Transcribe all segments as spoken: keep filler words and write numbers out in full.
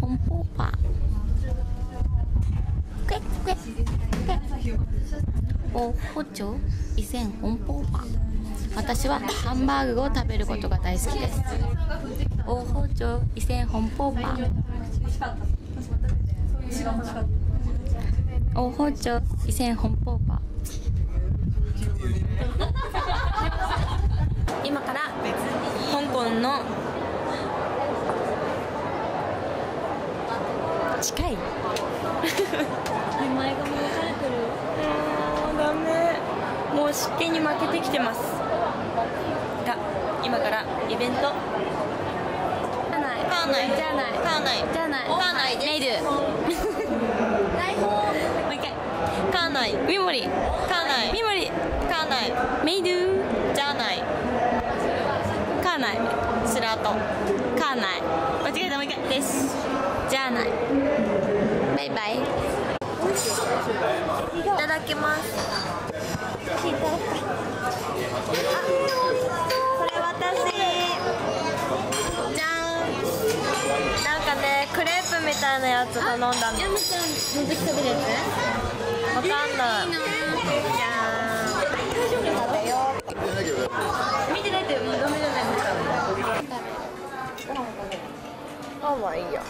红波吧。クエクエクエ。お包丁以前本波吧。私はハンバーグを食べることが大好きです。お包丁以前本波吧。お包丁以前本波吧。今から香港の近い名前がもう分かれてる。もうダメ、もう湿気に負けてきてますが、今からイベントカーナイカーナイじゃないカーナイじゃないカーナイメイド台本もう一回カーナイミモリカーナイミモリカーナイメイドじゃないカーナイスラートカーナイ間違えたもう一回ですじゃあないバイバイ。いただきます。これ私じゃん。なんかねクレープみたいなやつ頼んだの。ヤムちゃんの時食べるやつわかんないじゃん。食べよう。見てないってもうダメじゃないですか。あ、まあいいや。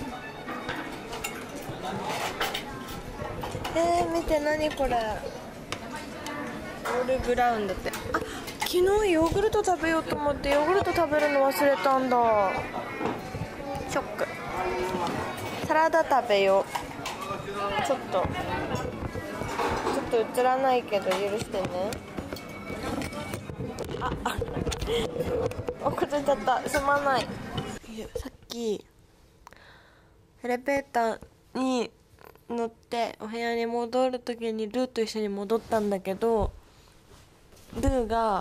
えー、見て何これ。オールブラウンだって。あ、昨日ヨーグルト食べようと思ってヨーグルト食べるの忘れたんだ。ショック。サラダ食べよう。ちょっとちょっと映らないけど許してね。ああ崩れちゃった、すまない。さっきエレベーターに乗ってお部屋に戻る時にルーと一緒に戻ったんだけど、ルーが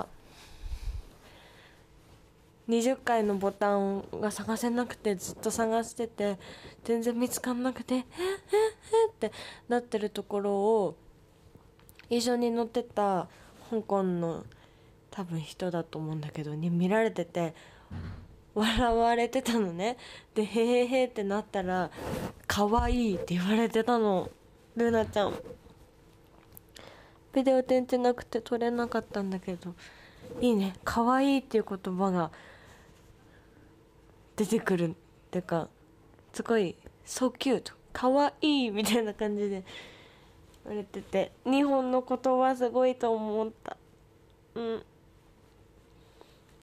にじゅっかいのボタンが探せなくてずっと探してて全然見つかんなくてえっえっえっってなってるところを一緒に乗ってた香港の多分人だと思うんだけどに見られてて笑われてたのね。でへへへってなったら可愛いって言われてたの。ルナちゃんビデオ電池なくて撮れなかったんだけど、いいね、可愛いっていう言葉が出てくるってかすごいso cute可愛いみたいな感じで言われてて、日本の言葉すごいと思った。うん。